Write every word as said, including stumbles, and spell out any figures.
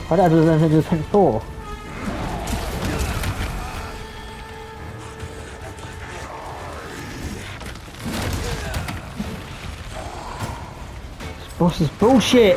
I don't know anything to do with Pent four. This boss is bullshit!